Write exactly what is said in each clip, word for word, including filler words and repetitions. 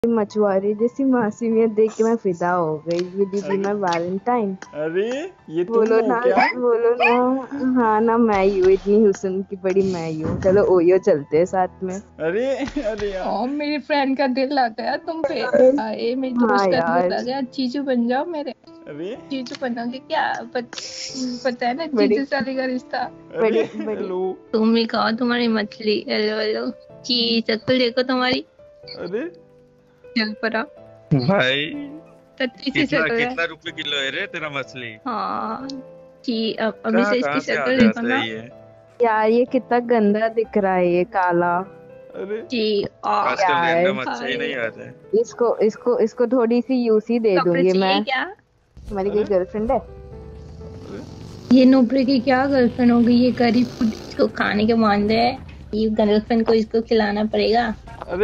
मछुआरे जैसी मासूमियत देख के मैं फिदा हो गई। ये दीदी मैं वैलेंटाइन। अरे ये तुम बोलो हो ना क्या? बोलो ना। हाँ ना मैं ही हूँ, इतनी हुस्न की बड़ी मैं ही हूँ। चलो ओयो चलते हैं साथ में। अरे अरे यार ओ मेरी फ्रेंड का दिल आ गया तुम पे। आए मेरी हाँ दोस्त का यार दिल आ गया। जीजू बन जाओ मेरे। अरे जीजू बनोगे क्या? पत, पता है ना बड़ी जीजू साली का रिश्ता। अरे बड़ी बड़ी हेलो तुम ही कहो तुम्हारी मछली। हेलो हेलो जी शक्ल देखो तुम्हारी। अरे चल पड़ा भाई तत्ती सी कितना शक्ल है। कितना रुपए किलो है रे तेरा मछली? हाँ जी अब अभी कहाँ से कहाँ इसकी से आ शक्ल जाता देखो ना है ये? यार ये कितना गंदा दिख रहा है ये काला। अरे जी। आ आजकल यार रैंडम अच्छे ही नहीं आते हैं। इसको इसको इसको थोड़ी सी यूसी दे कपड़े दूंगी चाहिए मैं। क्या? तुम्हारी कोई अरे गर्लफ्रेंड है? ये नोबरे की क्या गर्लफ्रेंड होगी? ये गरीब खुद इसको खाने के मांझे है। ये गर्लफ्रेंड को इसको खिलाना पड़ेगा। अरे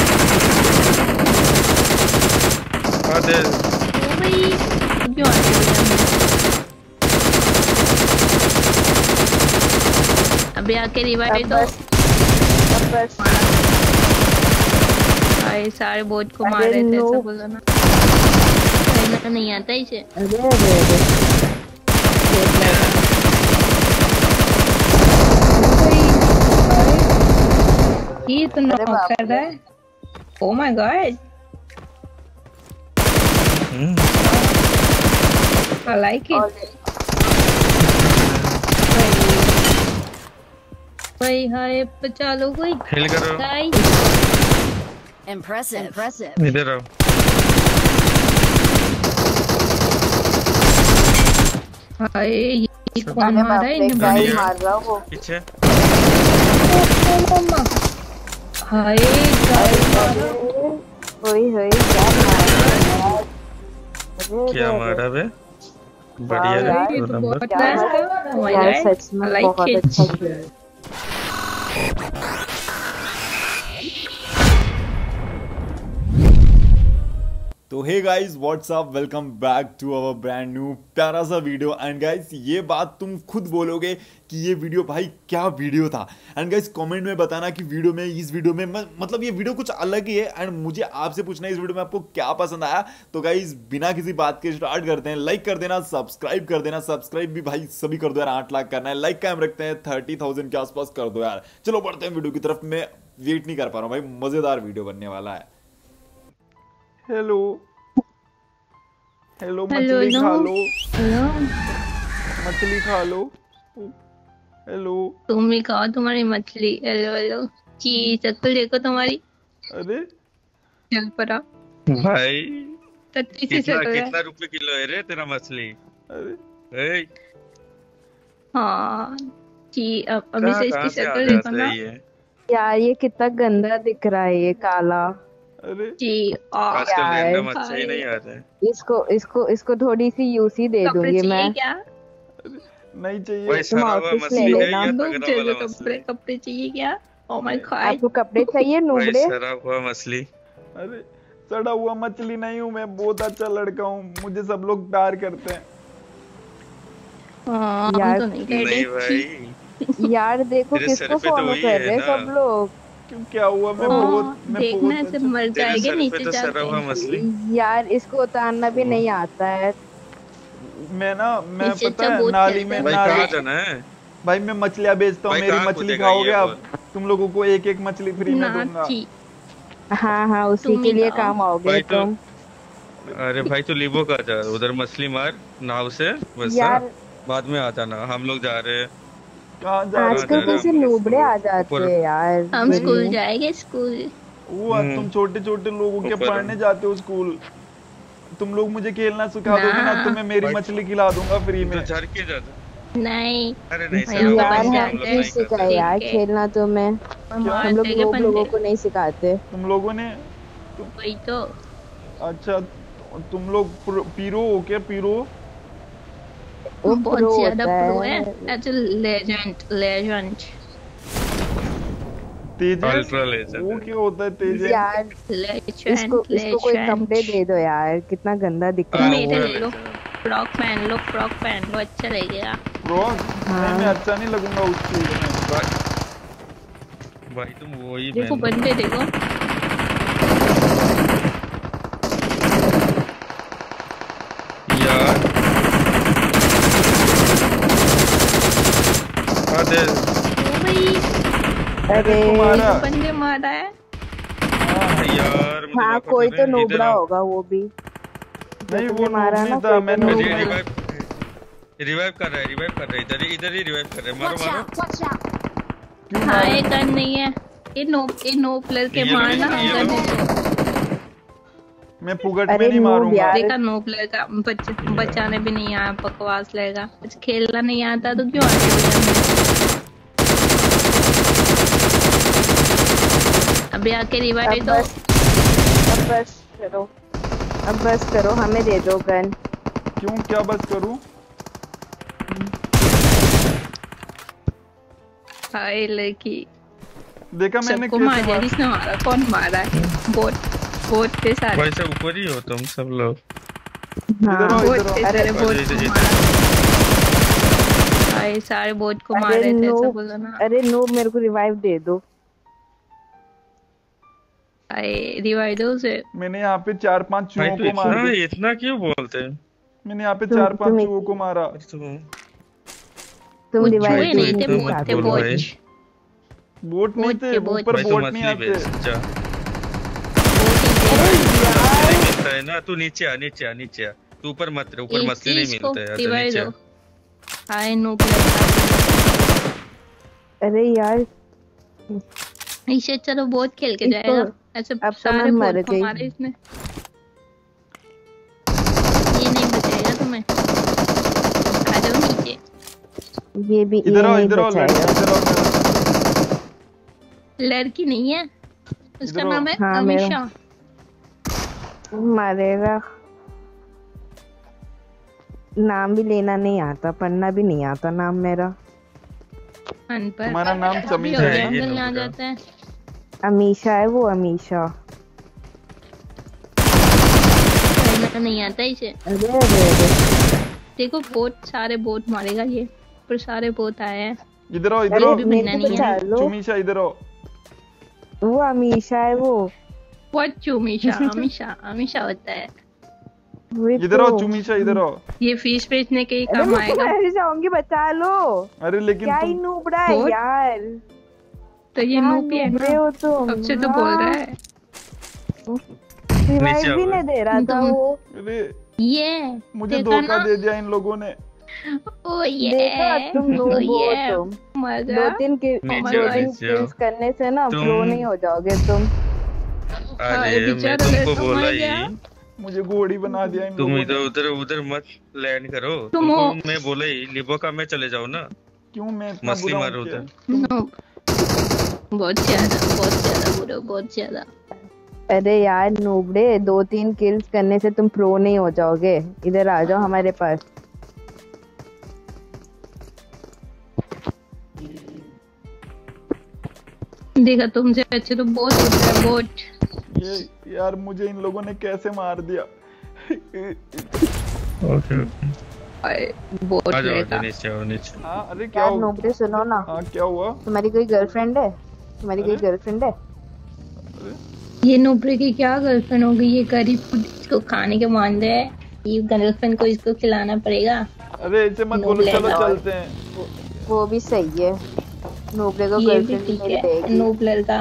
हाँ दे। ओ भाई अब क्यों आते हो भैया? अभी आके रिवाइव अब तो बस अब बस आए सारे बोझ को अरे मार रहे थे। नो। ऐसा बोलो ना। कहना नहीं आता इसे। अरे अरे अरे ये तो अरे नॉक बाप कर रहा है। Oh my god I like it. भाई हाय बचा लो कोई। हिल करो। Guys Impressive. Impressive. इधर आओ। हाय ये कौन अरे मार बाप रहा है रे इन्हें? गाय बढ़िया। मार रहा वो। पीछे हाय गाय मार रहा। होई होई क्या मार रहा है यार। अरे क्या अरे मारा बे? वाह बढ़िया यार, रे ये दो तो नंबर। बहुत क्या नाइस बात- था। Oh my यार God. सच में I like बहुत it. अच्छा खेला। तो hey guys what's up, welcome back to our brand new प्यारा सा वीडियो। एंड गाइस ये बात तुम खुद बोलोगे कि ये वीडियो भाई क्या वीडियो था। एंड गाइस कमेंट में बताना कि वीडियो में इस वीडियो में म- मतलब ये वीडियो कुछ अलग ही है। एंड मुझे आपसे पूछना है इस वीडियो में आपको क्या पसंद आया। तो गाइस बिना किसी बात के स्टार्ट करते हैं। लाइक कर देना, सब्सक्राइब कर देना। सब्सक्राइब भी भाई सभी कर दो यार, आठ लाख करना है। लाइक कायम रखते हैं, थर्टी थाउजेंड के आसपास कर दो यार। चलो बढ़ते हैं वीडियो की तरफ। मैं वेट नहीं कर पा रहा हूँ भाई, मजेदार वीडियो बनने वाला है। हेलो हेलो हेलो मछली खा हेलो लो, हेलो मछली खा लो। हेलो तुम ही कहो तुम्हारी मछली। हेलो हेलो जी शक्ल देखो तुम्हारी। अरे चल पड़ा भाई तत्ती सी कितना शक्ल है। कितना रुपए किलो है रे तेरा मछली? अरे ए, हाँ जी अब अभी कहाँ से कहाँ इसकी से आ शक्ल देखो जाता ना। है ये? यार ये कितना गंदा दिख रहा है ये काला। अरे जी आ आजकल यार रैंडम अच्छे ही हाय। नहीं आते हैं। इसको इसको इसको थोड़ी सी यूसी दे कपड़े दूंगी चाहिए मैं। क्या? नहीं चाहिए। भाई तुम सड़ा हुआ आउटफिट ले मछली है लेना। या नूब तगड़ा चाहिए वाला कपड़े। मछली? कपड़े चाहिए क्या? ओ माय गॉड आपको कपड़े चाहिए भाई नूबड़े? सड़ा हुआ मछली। अरे सड़ा हुआ मछली नहीं हूँ मैं, बहुत अच्छा लड़का हूँ, मुझे सब लोग प्यार करते हैं। हाँ हम यार तो नहीं नहीं कहते छी। भाई यार देखो तेरे सर किसको पे तो फॉलो वही कर है रहे हैं ना। सब लोग। क्यों क्या हुआ? मैं ओ, बहुत हाँ मैं देखना बहुत ऐसे अच्छा। मर तेरे जाएंगे सर पे नीचे तो सड़ा जाके। हुआ मछली। यार इसको उतारना भी नहीं आता है। मैं ना मैं नीचे पता अच्छा है बहुत नाली चलता में है। भाई नाली कहाँ जाना है? भाई मैं मछलियाँ बेचता हूँ, भाई मेरी कहाँ मछली कूदेगा खाओगे ये आप? बोल। तुम लोगों को एक एक मछली फ्री में ना दूंगा। जी हाँ हाँ उसी तुम के ही लिए खाओ। काम आओगे भाई तो तुम। अरे भाई तू लीबो का जा, उधर मछली मार नाव से वैसा। यार बाद में आ जाना, हम लोग जा रहे हैं। कहाँ जा रहे कहाँ हो? आजकल जा रहे हैं कैसे हम लोग? नूबड़े आ जाते ऊपर। हैं यार हम दिन स्कूल में। जाएंगे स्कूल। वो हम्म। तुम छोटे छोटे लोगों के ऊपर। पढ़ने जाते हो स्कूल। तुम लोग मुझे खेलना सिखा ना। दोगे ना, तुम्हें मेरी भाई मछली खिला दूंगा फ्री तू तो में। झर के जाता। नहीं अरे नहीं भाई सर, हम तो हुआ यार बन मछली हम हम लोग जाते क्यों नहीं खाते। सिखाए यार ठीक है। खेलना तुम्हें? हम क्या? हम लोग जाएंगे नूब लोगों बंदे। को नहीं सिखाते। तुम लोगों ने तुम, वही तो। अच्छा तुम लोग प्रो, पीरो हो क्या? पीरो वो बहुत प्रो ज्यादा होता प्रो है। है। As a legend legend Tejas. Ultra legend वो है। क्या होता है तेजस? यार इसको लेजेंड इसको कोई कपड़े लेजेंड। दे दो यार, कितना गंदा दिख रहा है मेरे अल्ट्रा वो। ले लो। लेजेंड। फ्रॉक पहन लो फ्रॉक पहन लो अच्छा लगेगा। फ्रॉक नहीं, मैं हाँ अच्छा नहीं लगूंगा उस चीज में। भाई भाई तुम वही देखो पहन लो। बंदे देखो। अरे मारा बंदे मारा है। यार मुझे हाँ वापस कोई इधर- तो इधर नोबड़ा आओ। होगा वो भी। नहीं जो वो तुमने मारा नहीं ना, था, कोई तो मैंने नोबड़ा मुझे होगा। रिवाइव रिवाइव कर रहा है, रिवाइव कर रहा है, इधर ही इधर ही रिवाइव कर रहा है। मारो Watch मारो। out! Watch out! हाँ ये गन नहीं है, ये नो ये नो प्लेयर के ये लो, मारना ये लो। गन है। मैं पुगट में अरे नहीं नूब मारूंगा। यार। देखा नो प्लेयर का बच, बचाने भी नहीं आया, बकवास लेगा। कुछ खेलना नहीं आता तो क्यों आते हो जब? अभी आके अब रिवाइव दो। बस अब बस करो, अब बस करो, हमें दे दो गन। क्यों, क्या बस करूं? हाय लड़की देखा मैंने सबको कैसे मार दिया। मार- किसने मारा? कौन मारा है? बोट बोट के साथ। भाई से ऊपर ही हो तुम सब लोग। इधर आओ, बोट इधर के आओ। सारे बोट इधर- को इधर- मारा। हाय सारे बोट को मार अरे रहे थे, ऐसा नूब, बोलो ना। अरे नूब मेरे को रिवाइव दे दो। हाय रिवाइव दो उसे। मैंने यहाँ पे चार पांच भाई चूहों तू को मार इतना दिया। इतना क्यों बोलते हैं? मैंने यहाँ पे तुम- चार पांच तुम- चूहों को मारा। तुम तुम वो रिवाइव चूहे दो, नहीं थे, इनके बोट साथ थे हो। बोलो बोट। भाई। बोट नहीं बोट थे, के बोट। ऊपर भाई तो बोट नहीं मछली आते। बेच जा। बोट ही थे। मछली नहीं मिलता है ना, तू नीचे आ नीचे आ नीचे आ। तू ऊपर मत रहे, ऊपर इस मछली नहीं चीज को मिलता है, तो रिवाइव नीचे दो। आ। हाय नो प्लेयर। अरे यार इसे चलो बहुत खेल के इसको- जाएगा। ऐसे अब तो सारे मैं मर बोट को गई। मारे इसने। ये नहीं बचाएगा तुम्हें। आ जाओ नीचे। ये भी ये इधर आओ, नहीं इधर आओ, लड़की, बचाएगा। इधर आओ। लड़की नहीं है, उसका इधर नाम है हाँ, मेरा- अमीशा। मारेगा। नाम भी लेना नहीं आता, पढ़ना भी नहीं आता नाम मेरा। अनपढ़। तुम्हारा नाम अभी समीसा और है, ये जंगल में आ नोबड़ा। जाते हैं। अमीशा है वो, अमीशा। पढ़ना नहीं आता इसे। अरे अरे अरे देखो बोट, सारे बोट मारेगा ये, पर सारे बोट आए हैं। इधर आओ, इधर अरे आओ। भी मेरे बनना को नहीं बचा है। लो। चुमीशा इधर आओ। वो अमीशा है वो। व्हाट चुमीशा? अमीशा अमीशा होता है। वही इधर आओ तो। चुमीशा, इधर आओ। ये फिश बेचने के ही अरे काम मैं आएगा। मर जाऊंगी, बचा लो। अरे लेकिन क्या ही तुम नूबड़ा है बहुत- यार। तो ये हाँ, नूपी है नूबड़े ना, हो तुम। अब से तो बोल रहा है। रिवाइव नीचे भी आओ। नहीं दे रहा था तुम- वो। अरे ये मुझे देखा धोखा ना? दे दिया इन लोगों ने। ओ ये देखा तुम ओ नूब हो ये तुम। मजा। दो तीन के नीचे दो आओ, तीन नीचे आओ। kills करने से ना तुम- प्रो नहीं हो जाओगे तुम। हाय, अरे मैं बेचारा तुमको लड़का बोला मर ही, गया। मुझे घोड़ी बना दिया इन तुम लोगों इधर ने। उधर उधर मत लैंड करो। तुम तुमको हो- मैं बोला ही लिबो का में चले जाओ ना। क्यों मैं इतना मछली बुरा मारो हूँ क्या? उधर। नूब। बहुत ज्यादा बहुत ज्यादा बुरा, बहुत ज्यादा। अरे यार नूबड़े, दो तीन किल्स करने से तुम प्रो नहीं हो जाओगे। इधर आ जाओ हमारे पास। देखा तुमसे अच्छे तो बहुत होता है बोट। ये यार मुझे इन लोगों ने कैसे मार दिया। ओके हाय, बोट आ जाओ, आ लेगा। जाओ, नीचे आओ नीचे। हाँ अरे क्या यार हुआ? नूबड़े सुनो ना, हाँ क्या हुआ? तुम्हारी कोई गर्लफ्रेंड है? तुम्हारी कोई अरे? गर्लफ्रेंड है? ये नोबरे की क्या गर्लफ्रेंड होगी? ये गरीब फूड इसको खाने के मान रहे हैं। ये गर्लफ्रेंड को इसको खिलाना पड़ेगा। अरे ऐसे मत बोलो, नूबड़े चलो का। चलते हैं। वो भी सही है। नूबड़े को ये भी गर्लफ्रेंड ठीक मिल है, जाएगी। नूब लड़का।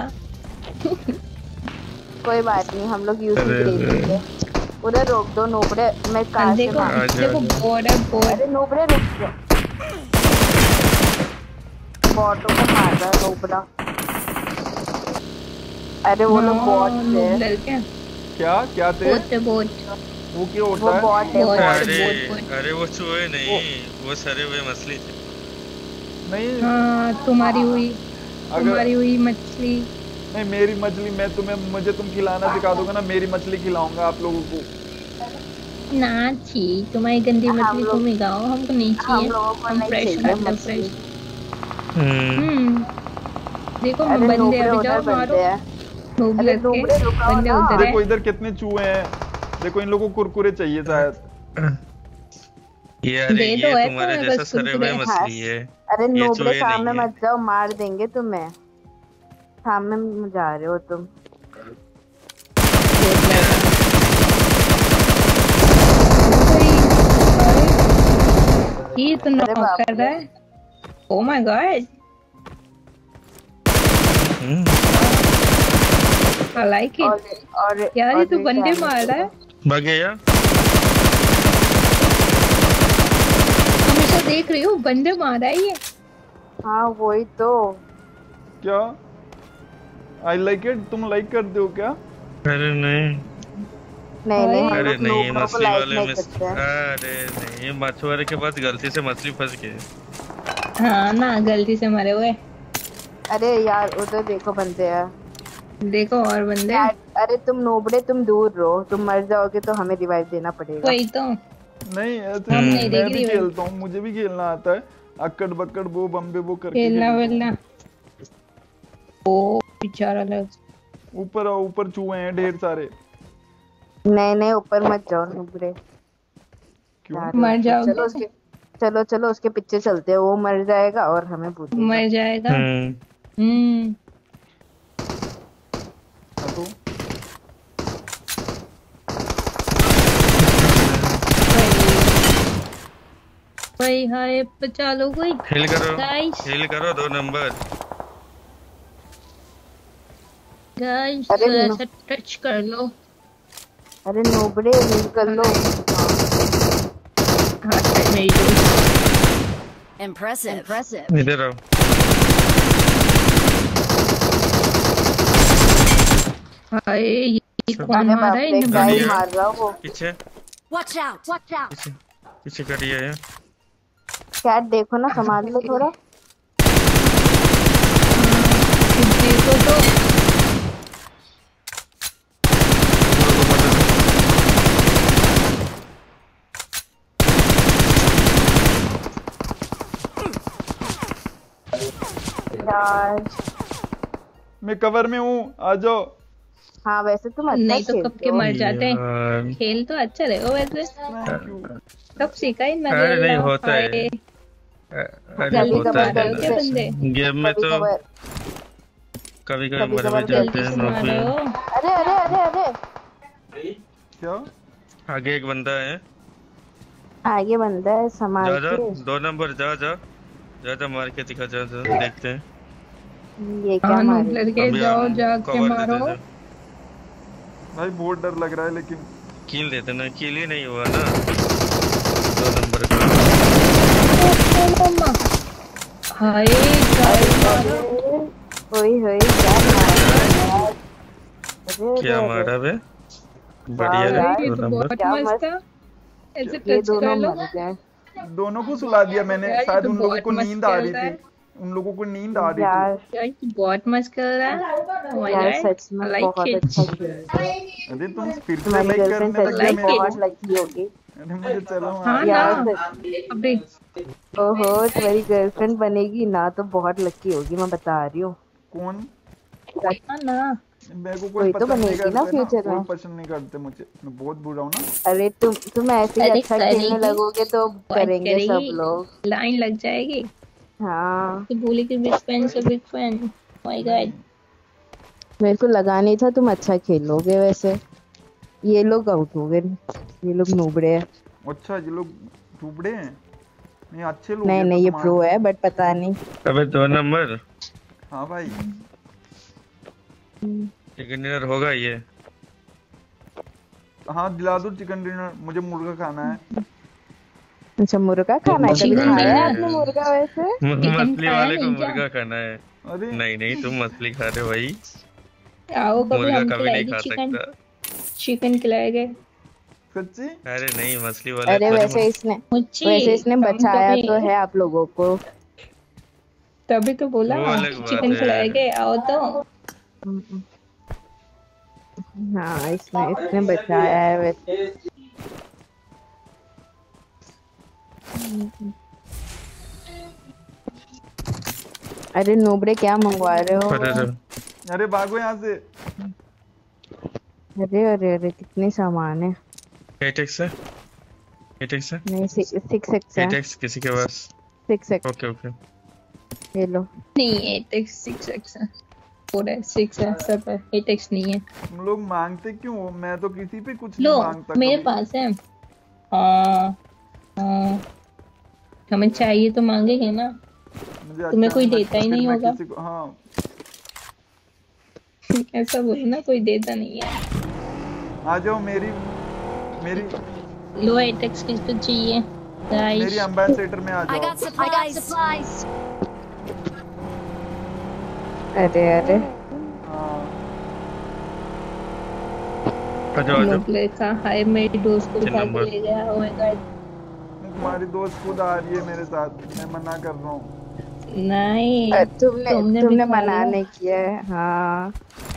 कोई बात नहीं, हम लोग यूज अरे, ले लेंगे। उधर रोक दो नूबड़े, मैं कार से देखो मार। आ जाओ, देखो आ जाओ। बोर्ड है बोर्ड। अरे नूबड़े रुक जाओ। बॉटों को मार रहा है नूबड़ा। अरे वो लोग बॉट थे। लड़के क्या क्या थे? बोट है बोट। वो क्या वो होता है? बॉट है बॉट। बॉट। अरे बोट, बोट। अरे वो चूहे नहीं, वो सरे हुए मछली थे। नहीं हाँ तुम्हारी हुई, अगर तुम्हारी हुई मछली। नहीं मेरी मछली, मैं तुम्हें मुझे तुम खिलाना सिखा दोगे ना, मेरी मछली खिलाऊंगा आप लोगों को। ना छी, तुम्हारी गंदी मछली लोग- तुम ही खाओ, हमको नहीं हम चाहिए। लोगों को हम नहीं फ्रेश चाहिए खाते हैं, मछली। फ्रेश। हम्म हम्म देखो अरे बंदे नूबड़े अभी उधर जाओ मारो। बनते हैं। नूब अरे लड़के नूबड़े रुकाओ बंदे ना। उधर है। देखो इधर कितने चूहे हैं। देखो इन लोगों को कुरकुरे चाहिए शायद। ये अरे दे दो, ये है तुम्हारे तो, जैसा बस सरे हुए कुरकुरे। मछली है। अरे ये नूबड़े चूहे सामने नहीं है। मत जाओ, मार देंगे तुम्हें। सामने जा रहे हो तुम। ये तो नॉक बाप कर रहा है। Oh my god. I like और it. और यार ये और तो ये बंदे damage मार रहा है। भाग गया। हमेशा देख रही हूँ बंदे मार रहा है ये। हाँ वही तो। क्या आई लाइक इट, तुम लाइक करते हो क्या? अरे नहीं, नहीं नहीं हम अरे अरे लोग नहीं, ये नूबरों को मछली लाइक वाले नहीं में करते हैं। अरे नहीं, ये मछुआरे के पास गलती से मछली फंस गई। हाँ ना, गलती से मरे हुए। अरे यार उधर देखो बंदे हैं। देखो और बंदे। यार, अरे तुम नोबड़े तुम दूर रहो, तुम मर जाओगे तो हमें रिवाइव देना पड़ेगा। वही तो। नहीं ऐसे हम नहीं, नहीं मैं देख भी रही भाई। खेलता हूँ, मुझे भी खेलना आता है। अक्कड़ बक्कड़ वो बम्बे वो करके खेलना खेलता वेलना। ओ बेचारा लग। हूँ। ऊपर आओ, ऊपर चूहे हैं ढेर सारे। नहीं नहीं ऊपर मत जाओ नोबड़े। क्यों? यार, मर जाओगे। चलो उसके चलो चलो उसके पीछे चलते हैं, वो मर जाएगा और हमें पूछेगा। मर जाएगा। हम्म हम्म। हटो। भाई हाय बचा लो कोई। हिल करो, गाइस हिल करो दो नंबर। गाइस अरे थोड़ा नो- सा टच कर लो। अरे नोबड़े हील कर लो। हाँ टच मेरी दोस्त। Impressive. Impressive. इधर आओ। हाय ये कौन अरे मारा बाप है रे इन्हें क्या ही बंदे। मार रहा वो। पीछे Watch out. Watch out. पीछे पीछे करिए है। कैट देखो ना, संभाल लो थोड़ा। देखो तो। यार मैं कवर में हूँ, आ जाओ। हाँ वैसे तुम अच्छा नहीं तो कब खेलते के हो। मर जाते हैं। यार, खेल तो अच्छा रहेगा वैसे। Thank you। कब सीखा इन अरे नहीं होता है। हाय, अरे गली होता कवर है गलती क्या से बंदे। गेम में कभी तो कभार कभी कभी कभी मर कभार भी जाते गलती हैं से मार रहे नौकरी। हो। अरे अरे अरे अरे क्या? आगे एक बंदा है। आगे बंदा है, संभाल जा जा के। दो नंबर, जा जा जा जा मार के दिखा, जा जा देखते हैं। ये क्या हाँ मारे। नूब लड़के अभी जाओ हम जाके cover दे मारो। दे, जा। भाई बहुत डर लग रहा है लेकिन। किल देते ना, किल ही नहीं हुआ ना दो नंबर का। हाय गाइस मारो। ओए होए क्या मारा यार। अरे क्या अरे, मारा बे, वाह बढ़िया यार, है ये दो तो नंबर। बहुत क्या मस्त मस्त। था। ऐसे ये टच दोनों कर लो। मर गए दोनों को सुला दिया मैंने, यार, ये शायद तो उन लोगों बहुत को मस्त नींद आ रही खेलता है। थी। उन लोगों को नींद आ रही यार। यार ये तो बहुत मस्त कर रहा है। Oh my यार God, सच I में like बहुत it. अच्छा खेलते हो। थी। अरे तुम फिर से तुम्हारी लाइक गर्लफ्रेंड करने सच लग गए में like मेरे it. बहुत को। लकी होगी। अरे मुझे चलो हाँ ना। यार सच। अबे ओहो तुम्हारी गर्लफ्रेंड बनेगी ना तो बहुत लकी होगी, मैं बता रही हूँ। कौन? हाँ ना। मेरे को कोई कोई तो पसंद नहीं बनेगी ना करते ना, फ्यूचर कोई में। पसंद नहीं करते मुझे, मैं बहुत बुरा हूँ ना। अरे तुम तुम ऐसे ही अरे अच्छा खेलने करेगी। लगोगे तो बहुत करेंगे सब करेगी। लोग। लाइन लग जाएगी। हाँ तो बोली कि बिग फैन से बिग फैन। My god. नहीं, मेरे को लगा नहीं था तुम अच्छा खेलोगे वैसे। ये लोग आउट हो गए, ये लोग नूबड़े हैं। अच्छा ये लोग टुकड़े हैं। नहीं अच्छे लोग नहीं हैं तो नहीं ये तुम्हारे। प्रो है बट पता नहीं। अबे दो नंबर हाँ भाई। चिकन डिनर होगा ये। हाँ दिला दो चिकन डिनर, मुझे मुर्गा खाना है। अच्छा मुर्गा खाना है, कभी चिकन खाया है डिनर। आपने मुर्गा वैसे? म- चिकन मछली खाया वाले को नहीं क्या? मुर्गा खाना है। अरे नहीं नहीं, तुम मछली खा रहे हो भाई, आओ कभी मुर्गा हम कभी नहीं खिलाएंगे खा चिकन। सकता। चिकन खिलाएंगे। सच्ची? अरे नहीं, मछली वाले अरे थोड़ी वैसे मछ- इसने मुच्छी। वैसे इसने हम बचाया कभी- तो है आप लोगों को। तभी तो बोला वो अलग बात चिकन है। खिलाएंगे, आओ तो। हाँ इसने इसने बचाया है वैसे। अरे नोबड़े क्या मंगवा रहे हो? अरे अरे, अरे भागो यहाँ से। अरे अरे अरे कितने सामान है। एट एक्स है, एट एक्स है, नहीं सिक्स एक्स है। एट एक्स किसी के पास? Six X okay okay. ये लो। नहीं एट एक्स सिक्स एक्स है। फोर है सिक्स है सब है, एट एक्स नहीं है। तुम लोग मांगते क्यों हो? मैं तो किसी पे कुछ लो नहीं मांगता मेरे कभी। पास है। हाँ हाँ हमें चाहिए तो मांगेंगे ना। मुझे तुम्हें अच्छा कोई नहीं देता लगता, ही फिर नहीं मैं होगा। किसी को हाँ ऐसा बोलो ना, कोई देता नहीं है। आ जाओ मेरी मेरी लो एटेक्स किसको चाहिए मेरी गाइस? एम्बेसडर में आ I जाओ। got supplies. I got supplies. अरे अरे हाँ आ जाओ आ जाओ। नोबले का हाय मेरी दोस्त को तीन उठा के नंबर। ले गया। Oh my god. तुम्हारी दोस्त खुद आ रही है मेरे साथ, मैं मना कर रहा हूँ। नहीं अ, तुमने तुमने तुमने बिठा मना लिया। नहीं किया है। हाँ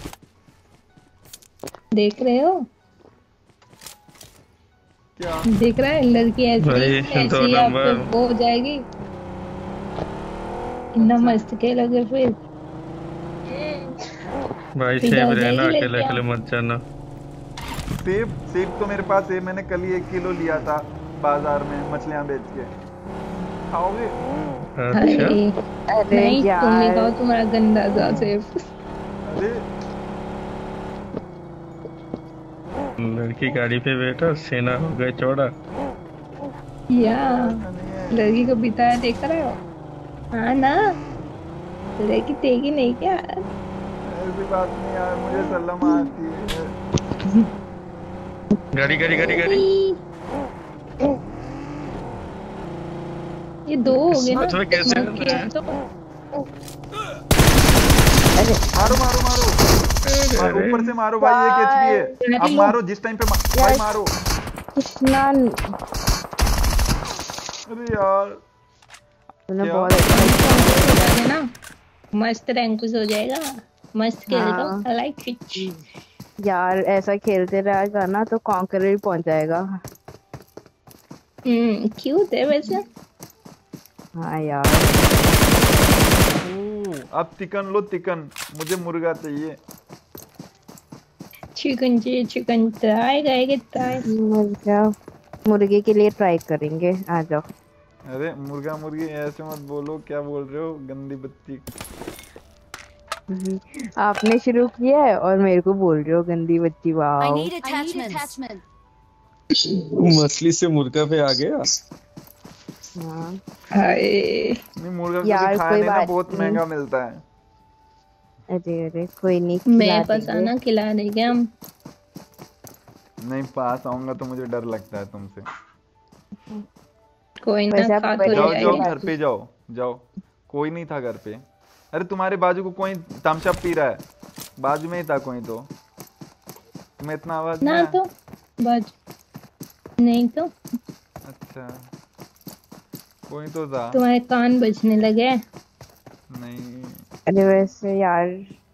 देख रहे हो? क्या देख रहा है लड़की ऐसी भाई, ऐसी दो ही आप पे नंबर। वो हो जाएगी। इतना मस्त खेलोगे फिर भाई फिदा सेफ हो रहना, जाएगी अकेले अकेले लड़कियां। मत जाना। सेब सेब तो मेरे पास है, मैंने कल ही एक किलो लिया था बाजार में मछलियाँ बेच के। खाओगे? अच्छा अरे अरे नहीं, तुमने यार कहा तुम्हारा गंदा था सिर्फ। अरे लड़की गाड़ी पे बैठा, सेना हो गए चौड़ा। या ऐसा नहीं है, लड़की को बिताया देख रहे हो? हाँ ना, लड़की देगी नहीं क्या? ऐसी बात नहीं यार, मुझे सलाम आती है। गाड़ी गाड़ी गाड़ी गाड़ी। ये दो हो गए ना साथ में कैसे मत कर रहे हैं? खेल तो। मारो मारो मारो मारो, अरे, ऊपर से मारो भाई, एक एचपी है। अब मारो जिस टाइम पे मा... भाई मारो। कितना अरे यार तूने क्या? बहुत अच्छा हो जाएगा ना, मस्त रैंकुस हो जाएगा। मस्त खेल हाँ। तो आई लाइक इट। यार ऐसा खेलते रहेगा ना तो कॉन्करर ही पहुंच जाएगा। हम्म क्यूट है वैसे। हाँ यार ओह, अब चिकन लो चिकन, मुझे मुर्गा चाहिए। चिकन चाहिए, चिकन ट्राई करेंगे ट्राई। मुर्गा मुर्गे के लिए ट्राई करेंगे। आ जाओ। अरे मुर्गा मुर्गी ऐसे मत बोलो, क्या बोल रहे हो गंदी बच्ची। आपने शुरू किया है और मेरे को बोल रहे हो गंदी बच्ची। I wow need attachments. मछली से मुर्गा पे आ गया। हाँ हाय नहीं मुर्गा यार, कभी खाया कोई नहीं ना, बात बहुत नहीं। महंगा मिलता है। अरे अरे कोई नहीं, खिला मैं पास देंगे। आना, खिला देंगे हम। नहीं पास आऊंगा तो मुझे डर लगता है तुमसे। कोई ना, वैसे आप खा तो बड़े जाओ हो जाओ जाएंगे। घर पे जाओ जाओ, कोई नहीं था घर पे। अरे तुम्हारे बाजू को कोई तमशा पी रहा है, बाजू में ही था कोई तो। तुम्हें इतना आवाज नहीं ना आया? तो बाज नहीं तो अच्छा कोई तो था। तुम्हारे कान बजने लगे। नहीं अरे वैसे यार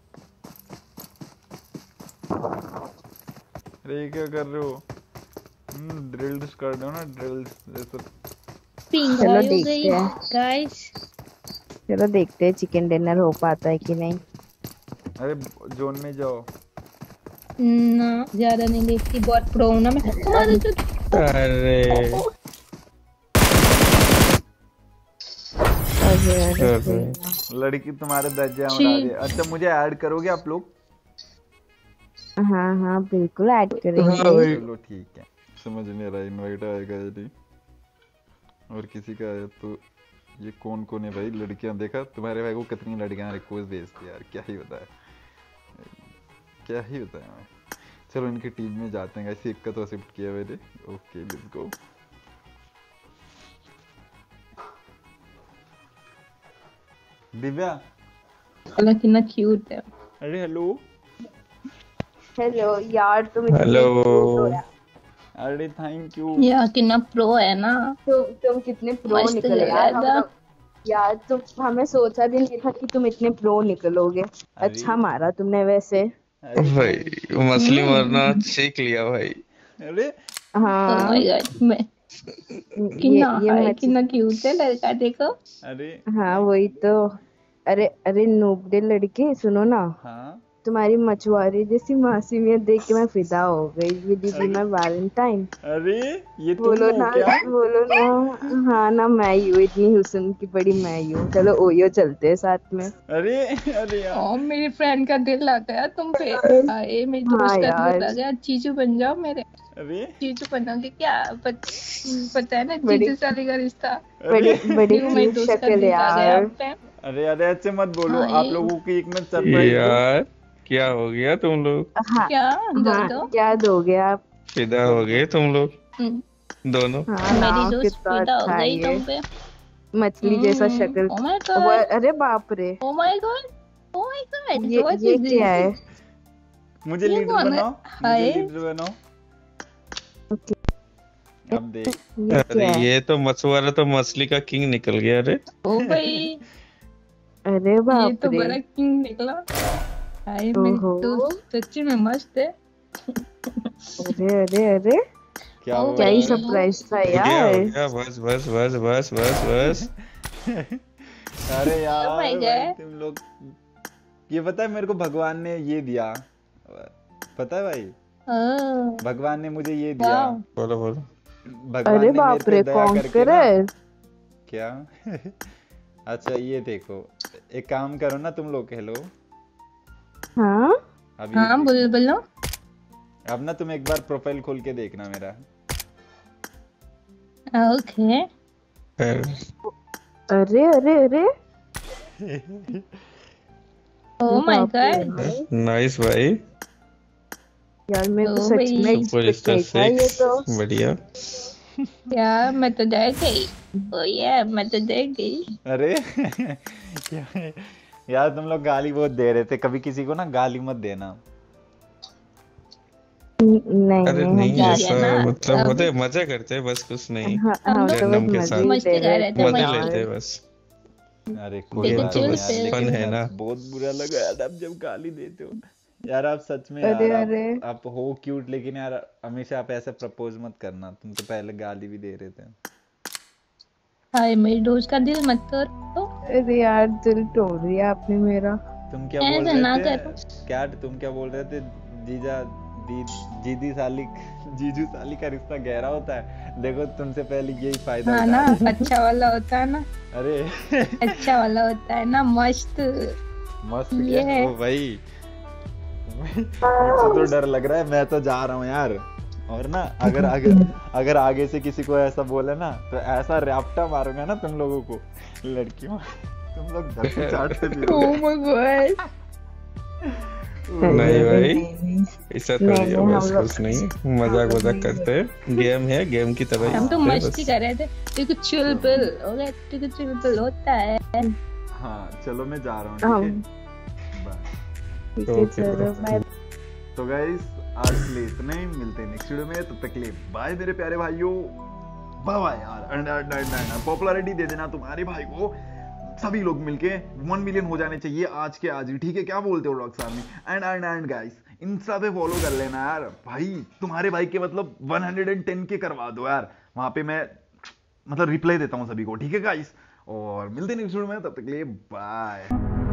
अरे ये क्या कर रहे हो? हम्म ड्रिल्स कर दो ना, ड्रिल्स जैसे। पिंक चलो हो देखते गई हैं। गाइस। चलो देखते हैं चिकन डिनर हो पाता है कि नहीं। अरे जोन में जाओ। ना ज्यादा नहीं देखती, बहुत प्रो हूं ना मैं। तुम्हारे जो अरे अरे अरे अरे। कोई ना। लड़की तुम्हारे दर्जा छी। उड़ा रही है। अच्छा मुझे ऐड करोगे आप लोग? हाँ हाँ बिल्कुल ऐड हाँ करेंगे। भाई। चलो ठीक है। समझ नहीं रहा इनवाइट आएगा या नहीं, और किसी का आया तो। ये कौन कौन है भाई? लड़कियां देखा तुम्हारे भाई को कितनी लड़कियां रिक्वेस्ट भेजती यार, क्या ही बताए क्या ही बताए मैं। चलो इनकी टीम में जाते हैं। ऐसे एक का तो शिफ्ट किया मैंने। Okay let's go. दिव्या अलग कितना क्यूट है। अरे हेलो। हेलो यार तुम इतने हेलो। cute हो यार। अरे थैंक यू। यार कितना प्रो है ना। तुम तुम कितने प्रो मस्त निकले लग यार। रहा हम था। लोग यार तुम हमें सोचा भी नहीं था कि तुम इतने प्रो निकलोगे। अच्छा मारा तुमने वैसे। अरे भाई मछली मारना सीख लिया भाई। अरे ओह हाँ माय गॉड, मैं ये कितना ये हाय, मछ कितना क्यूट है लड़का देखो। अरे हाँ वही तो। अरे अरे नूबड़े लड़के सुनो ना, हाँ तुम्हारी मछुआरी जैसी मासूमियत देख के मैं फिदा हो गई। Will be my valentine. अरे ये तुम बोलो हो ना क्या? बोलो ना। हाँ ना मैं ही हूँ, इतनी हुस्न की पड़ी मैं ही हूँ। चलो ओयो चलते हैं साथ में। अरे अरे यार ओ मेरे फ्रेंड का दिल आ गया तुम पे। आए मेरे हाँ दोस्त का दिल यार आ गया। जीजू बन जाओ मेरे। अरे जीजू बनोगे क्या? पत, पता है ना बड़ी जीजू साली का रिश्ता। बड़ी अरे बड़ी क्यों मेरे क्यूट दोस्त का शक्ल दिल आ गया यार। आप पे। अरे अरे ऐसे मत बोलो। हाँ, आप ये- लोगों की एक मैं सरप्राइज दूं। यार क्या हो गया तुम लोग? हाँ क्या दो हाँ दो क्या दोगे आप? फिदा हो गए तुम लोग हम्म, दोनों? हाँ मेरी नाव दोस्त कितना फिदा हो अच्छा है गई ये, तुम पे। मछली जैसा शक्ल। ओ माय वो गॉड, अरे बाप रे, oh my god, oh my god, ये व्हाट ये इज क्या है? दिस? मुझे ये लीडर कौन है? बनाओ, मुझे हाय, लीडर बनाओ। अब देख, ये अरे क्या है? ये तो मछुआरा तो मछली का किंग निकल गया रे। ओ भाई, अरे ये बाप तो रे, बड़ा किंग निकला। हाय, मेरी ओहो, दोस्त सच्ची में मस्त है। अरे अरे अरे, क्या ओ हुआ? क्या ही भाई, सरप्राइज था हो गया हो यार। गया, बस बस बस बस बस बस। अरे यार Oh my भाई God. तुम लोग, ये पता है मेरे को भगवान ने ये दिया, पता है भाई, ओह, भगवान ने मुझे ये दिया। वाओ, बोलो बोलो। भगवान अरे ने मेरे बाप पे रे, दया करके ना, कॉन्करर। क्या अच्छा ये देखो, एक काम करो ना तुम लोग, हेलो हाँ अब ये हाँ देखो। बोलो बोलो। अब ना तुम एक बार प्रोफाइल खोल के देखना मेरा। ओके, अरे अरे अरे, ओ माय बाप रे गॉड, भाई, नाइस भाई, यार मेरे को ओ सच भाई, में सुपर एक्सपेक्ट स्टार नहीं था ये सिक्स, तो। बढ़िया। यार मैं तो डर गई। ओ ये मैं तो डर गई। अरे क्या है? यार तुम लोग गाली बहुत दे रहे थे, कभी किसी को ना गाली मत देना। नहीं अरे नहीं, हम नहीं, ठीक है ऐसा ना, मतलब अब होते मजे करते हैं बस, कुछ नहीं। हाँ हम हम लोग तो बस जन्म के मजे साथ ही मस्ती ले कर रहे रहे थे थे मजे मजा। लेते यार। हैं बस। अरे कोई देखो बात चिल नहीं बस यार, फिर। लेकिन फन है यार ना। बहुत बुरा लगा यार आप जब गाली देते हो। यार आप सच में अरे यार, आप अरे, आप हो क्यूट, लेकिन यार हमेशा आप ऐसे प्रपोज मत करना, तुम तो पहले गाली भी दे रहे थे। हाय, मेरी दोस्त का दिल मत तोड़ो, अरे यार दिल तोड़ दिया आपने मेरा। तुम क्या बोल ऐसे रहे ना थे? करो। क्या तुम क्या बोल रहे थे? जीजा दी जीदी साली जीजू साली का रिश्ता गहरा होता है, देखो तुमसे पहले यही फायदा हाँ उठा ना, रहे थे। अच्छा वाला होता है ना, अरे अच्छा वाला होता है ना, मस्त। मस्त ये क्या है। ओ भाई, मुझे तो डर लग रहा है, मैं तो जा रहा हूँ यार। और ना अगर आगे अगर आगे से किसी को ऐसा बोले ना, तो ऐसा रैप्टा मारूंगा ना तुम लोगों को, लड़कियों, तुम लोग घर से चाटते ओ फिरोगे। माय गॉड, नहीं भाई, नहीं नहीं ऐसा नहीं थोड़ी है, नहीं, बस हम लोग कुछ नहीं, हम मजाक लोग वजाक नहीं करते हैं, गेम है, गेम की तरह ही हम तो करते हैं मस्ती बस। कर रहे थे। देखो चिल पिल, ओके, देखो चिल पिल होता है। हाँ चलो मैं जा रहा हूँ, हम ठीक है, बाय। ठीक है, ओके चलो ब्रो। बाय। तो गाइस आज के लिए इतना ही, मिलते हैं नेक्स्ट वीडियो में, तब तक के लिए बाय मेरे प्यारे भाइयों, बाय बाय यार। पॉपुलैरिटी दे देना तुम्हारे भाई को, सभी लोग मिलके वन मिलियन हो जाने चाहिए आज के आज ही, ठीक है? क्या बोलते हो rocks army? And and and guys insta पे फॉलो कर लेना यार भाई, तुम्हारे भाई के मतलब वन हंड्रेड टेन के करवा दो यार, वहां पे मैं मतलब रिप्लाई देता हूँ सभी को, ठीक है गाइस? और मिलते हैं नेक्स्ट वीडियो में, तब तक के लिए बाय।